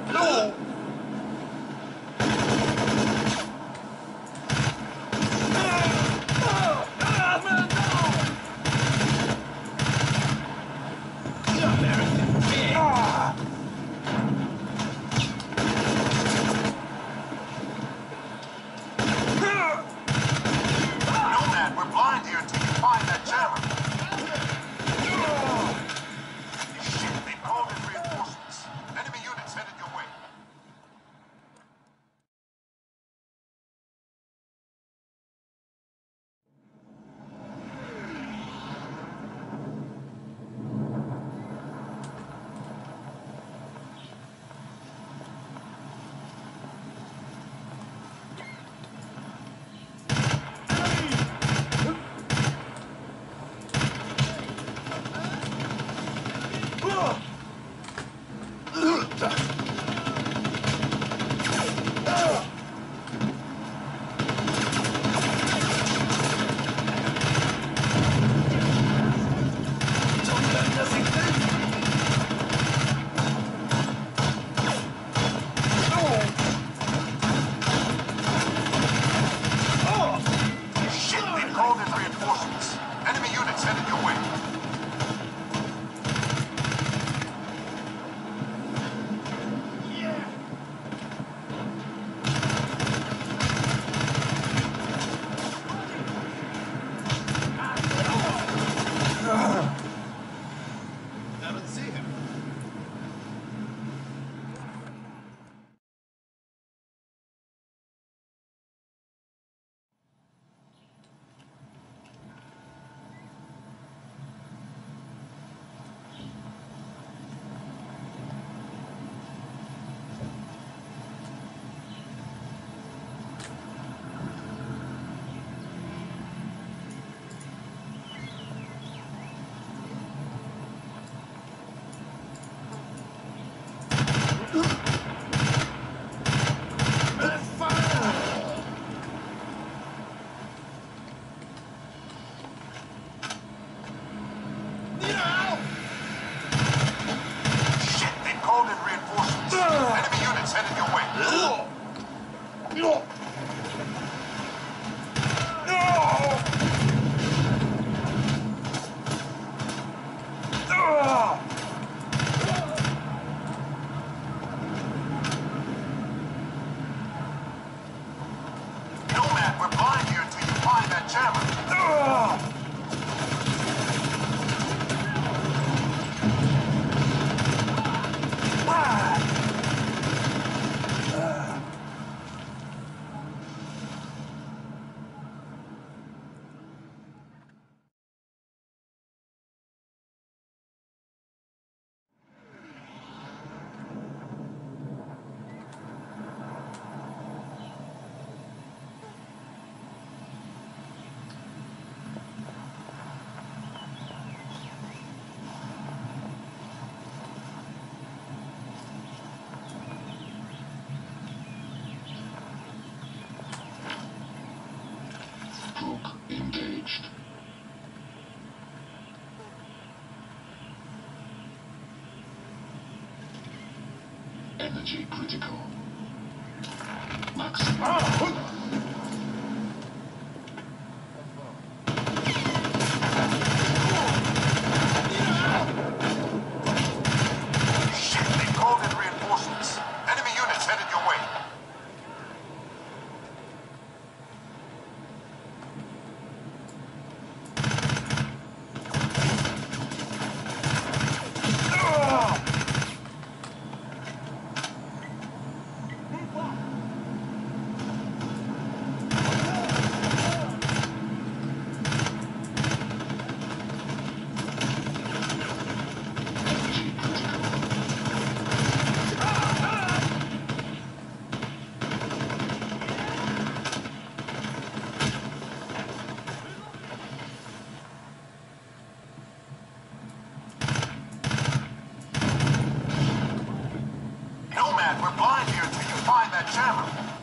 No! Nomad, we're blind here until you find that jammer. Shit, they called in reinforcements. Enemy units headed your way. Shit, they called in reinforcements. Enemy units headed your way. I don't see him. Shit, they called in reinforcements. Enemy units headed your way. Nomad, we're blind here until you find that jammer. Stroke engaged. Energy critical. Maximum. Shit, they called in reinforcements. Enemy units headed your way. Energy critical. Nomad, we're blind here until you find that jammer.